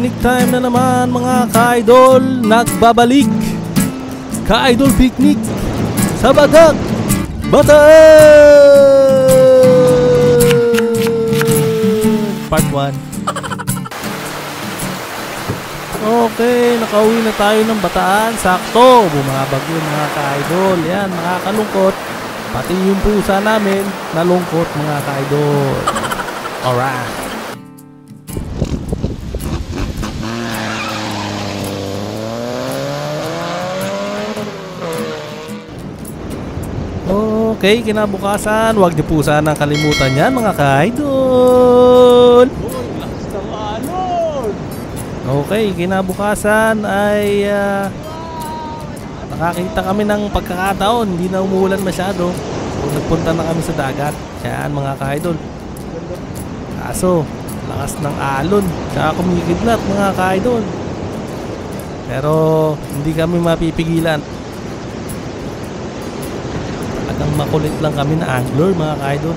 picnic time na naman mga ka-idol. Nagbabalik Ka-idol Picnic sa Batak, Bataan Part 1. Okay, nakauwi na tayo ng Bataan. Sakto, bumabagyo mga ka-idol. Yan, nakakalungkot. Pati yung pusa namin nalungkot mga ka-idol. Alright. Okay, kinabukasan, huwag niyo po sana kalimutan yan mga ka-idol. Okay, kinabukasan ay nakakita kami ng pagkakataon. Hindi na umuulan masyado. Nagpunta na kami sa dagat. Yan mga ka-idol. Kaso, lakas ng alon. Tsaka kumikidlat mga ka-idol. Pero hindi kami mapipigilan. Talagang makulit lang kami na angler mga ka-idol.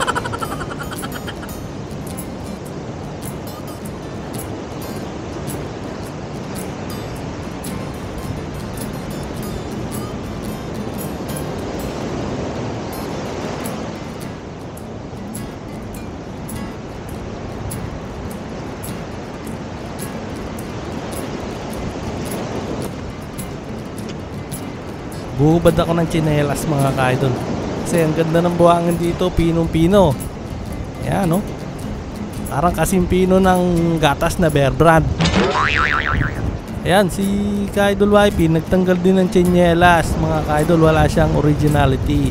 Buhubad ako ng tsinelas mga ka-idol. Kasi ang ganda ng buhangin dito, pinong-pino. Ayan no. Parang kasing pino ng gatas na Bear Brand. Ayan, si ka-idol YP nagtanggal din ng tsinelas mga ka-idol. Wala siyang originality.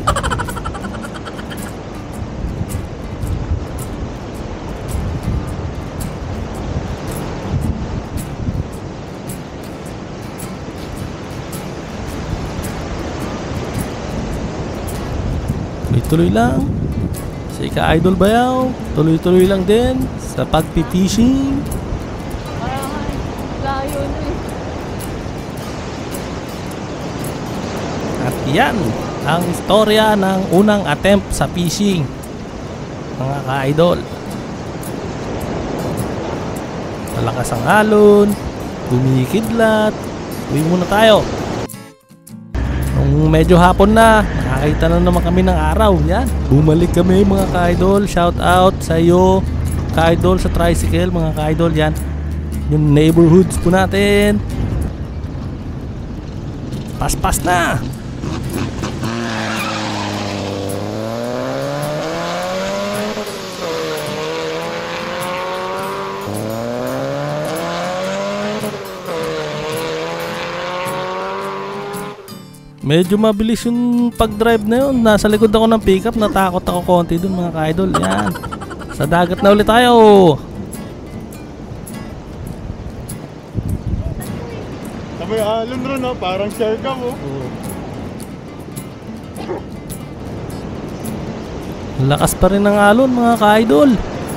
Tuloy lang si ka-idol Bayaw, tuloy-tuloy lang din sa pagpipishing. At yan ang istorya ng unang attempt sa fishing mga ka-idol. Malakas ang alon, kumikidlat. Uwi muna tayo. Nung medyo hapon na, nakakita na naman kami ng araw. Yan, bumalik kami mga ka-idol. Shout out sa iyo ka-idol sa tricycle mga ka-idol. Yan, yung neighborhoods po natin. Paspas na. Medyo mabilis yung pag-drive na yun. Nasa likod ako ng pickup. Natakot ako konti dun mga ka-idol. Yan. Sa dagat na ulit tayo. May alon ron no? Parang share ka mo. Lakas pa rin ng alon mga ka-idol.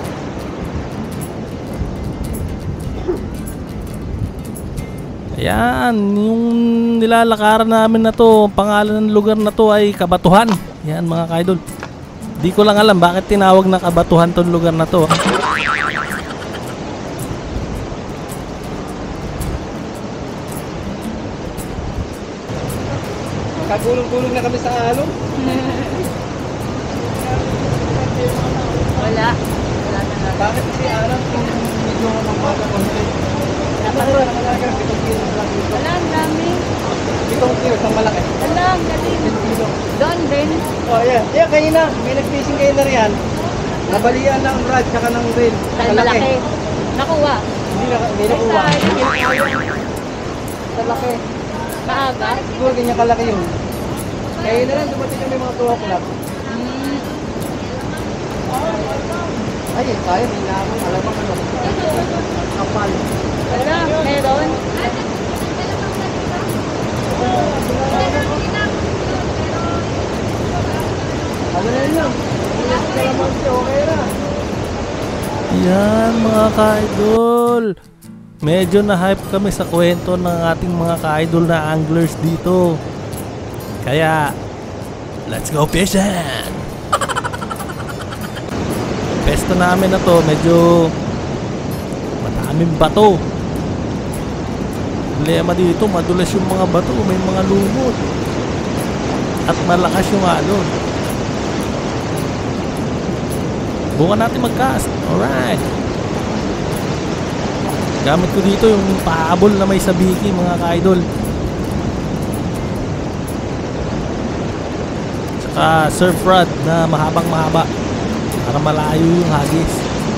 Ayan, yung nilalakaran namin na to, pangalan ng lugar na to ay Kabatuhan. Yan mga ka-idol. Di ko lang alam bakit tinawag na Kabatuhan tong lugar na to. Kagulong-gulong na kami sa alon. Wala. Wala na lang. Bakit kasi alon kung medyo magbaga konti? Wala, ang dami. Itong clear, ang malaki. Wala, ang galing. Doon din. Oh, yeah. Yeah, kanina, may nag-fishing kayo na riyan. Nabalian ng rod, tsaka ng reel. Malaki. Nakuha. Hindi nakuha. Sa laki. Maaga. Siguro ganyan kalaki yun. Kaya na lang, dumating kami mga 2 o'clock. Ay, tayo, may naman. Alam mo ano. Kapal. Wala, meron. Ano na yun lang? Okay na. Yan mga ka-idol. Medyo na-hype kami sa kwento ng ating mga ka-idol na anglers dito. Kaya, let's go fishing! Pesto namin na to, medyo madaming bato. Problema dito, madulas yung mga bato, may mga lumot. At malakas yung alon. Bukan natin mag-cast. Alright. Gamit ko dito yung pahabol na may sabiki mga ka-idol. Saka surf rod na mahabang mahaba para malayo yung hagis.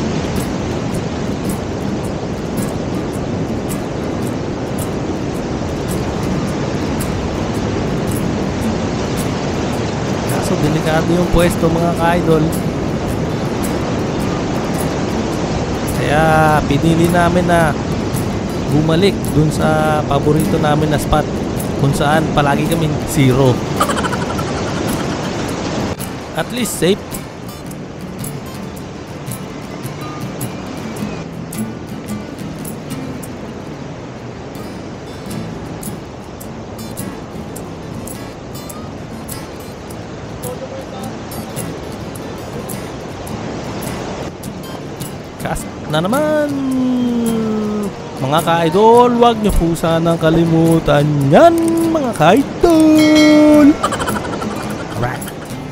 Kaso delikado yung pwesto mga ka-idol. Kaya pinili namin na bumalik dun sa paborito namin na spot kung saan palagi kaming zero. At least safe. Cast na naman. Mga ka-idol, huwag niyo po sanang kalimutan yan mga ka-idol. Alright.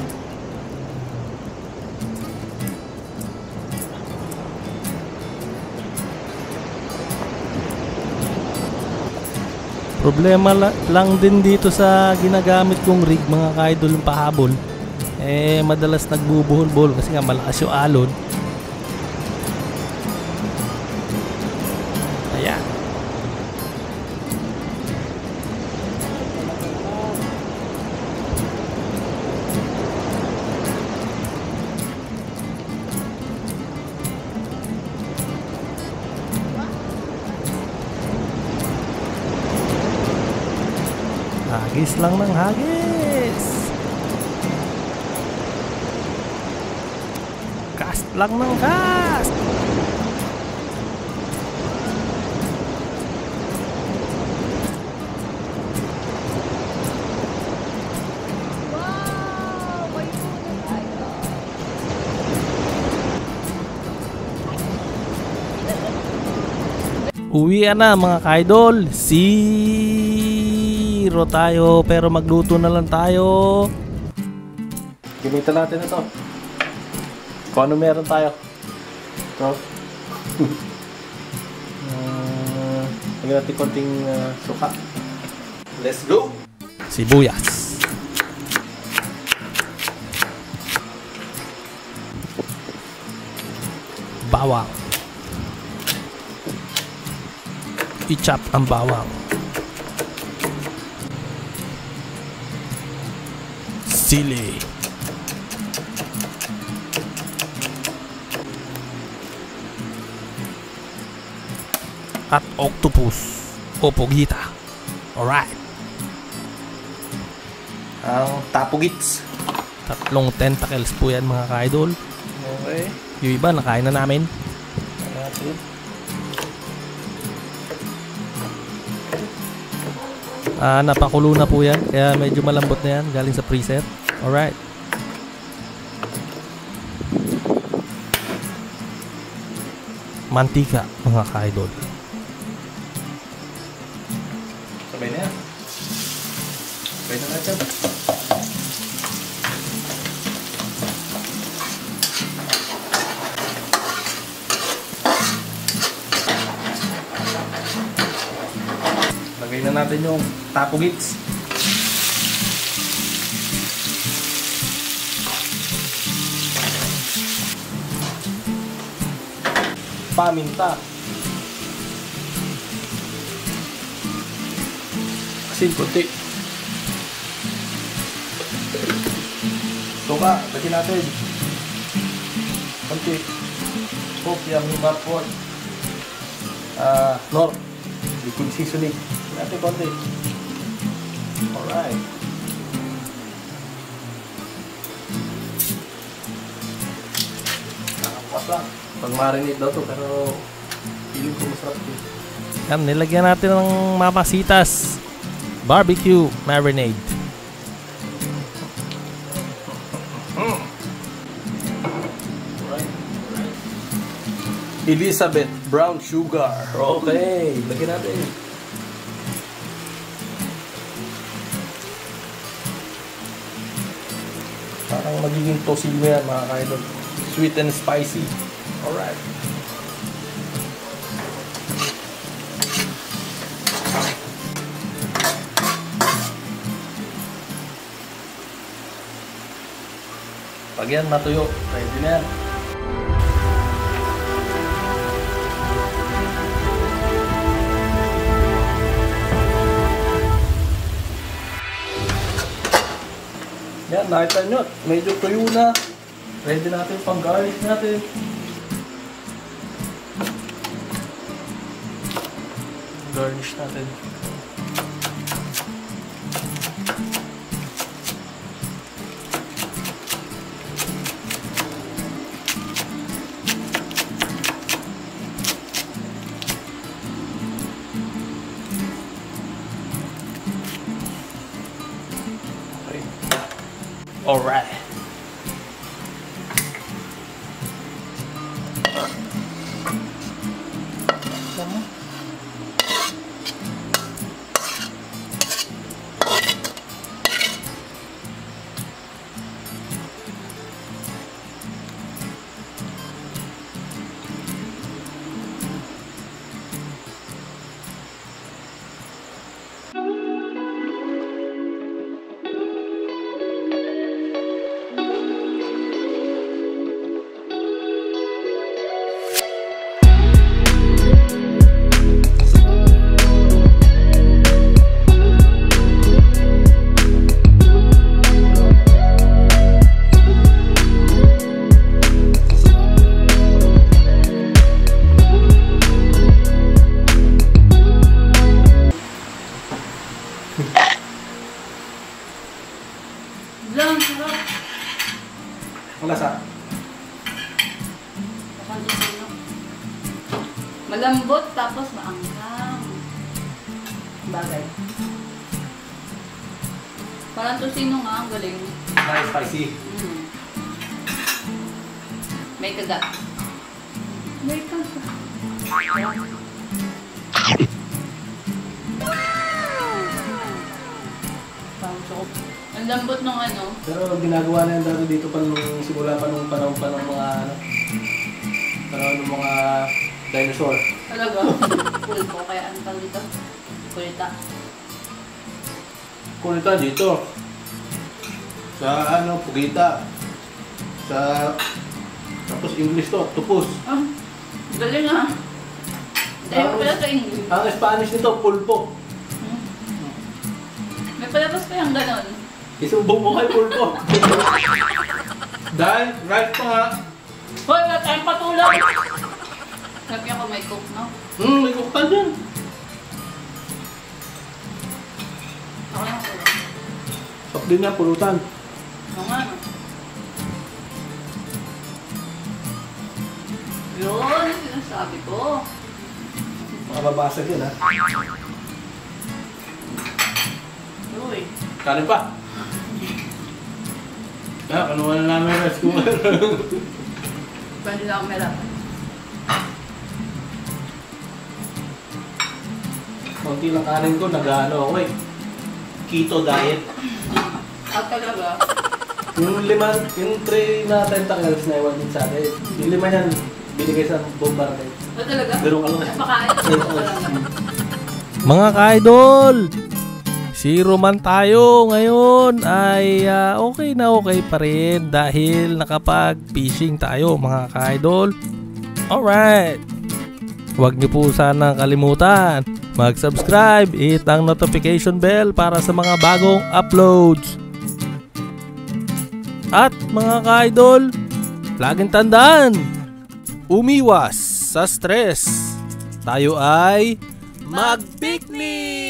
Problema lang din dito sa ginagamit kong rig mga ka-idol ng pahabol. Madalas nagbubuhol-buhol kasi nga malakas yung alon. Ayan. Hagis lang ng hagis. Cast lang ng cast. Uwian na mga ka-idol. Zero tayo pero magluto na lang tayo. Gamitan natin ito. Kung ano meron tayo. Ito. Lagyan natin konting suka. Let's go! Sibuyas. Bawang. I-chop ang bawang. Sili. At octopus o pugita. Alright. Ang tapugits. 3 tentacles po yan mga ka-idol. Okay. Yung iba nakain na namin. Napakulo na po yan. Kaya medyo malambot na yan. Galing sa preset. Alright. Mantika mga ka-idol. Sabay na yan. Sabay na natin. Lagay na natin yung tapugits. Paminta. Asin puti. Suka, lagyan natin. Kunti. Kopya, himapon. Nor. Liquid seasoning. Natin konti. Alright. Nakapas lang. Pag-marinate daw to pero feeling ko masarap to. Yan, nilagyan natin ng Mamacita's barbecue marinade. Elizabeth brown sugar. Okay, lagyan natin. Parang magiging tosino yan mga kaidol. Sweet and spicy. Alright. Pag yan matuyo, ready na yan. Yan, nakita nyo, medyo tuyo na. Ready natin pang garlic natin. Garnish natin. Okay. Alright. Lang, sarap. Ang lasa. Malambot tapos maanghang. Bagay. Parang tosino nga, ang galing. Nice spicy. May kagat. May kagat. Ang lambot ng ano. Pero ginagawa na yan dati dito pa nung simula pa nung panahon pa ng mga ano. Panahon ng mga dinosaur. Talaga? Pulpo, kaya ang tawag dito? Kulita. Kulita dito. Sa ano, pugita. Sa tapos English to, octopus. Ah, galing ah. Dahil pala sa English. Ang Spanish nito, pulpo. May palabas pa yung ganon. Isumbong mo kay pulpo. Dahil, right pa nga. Hoy, wala tayong patulog! Sabi ako may cook, no? May kukal dyan. Ako yung tulog. Sok din niya, pulutan. Oo nga, no? Yun, yung sinasabi ko. Makababasag yun, ha? Uy. Kanin pa. Kanuha na namin yung rice cooker. Pwede lang merap. Kunti lang kanin ko, nag-ano ako eh. Keto diet. At talaga. Yung tray na tentacles na iwan din sa atin. Yung 5 yan, binigay sa bombarde. At talaga? Ganun ka lang eh. Pakain. Mga ka-idol! Zero man tayo ngayon ay okay na okay pa rin dahil nakapag-fishing tayo mga ka-idol. Alright! Huwag niyo po sana kalimutan mag-subscribe, hit ang notification bell para sa mga bagong uploads. At mga ka-idol, laging tandaan, umiwas sa stress. Tayo ay mag-picnic!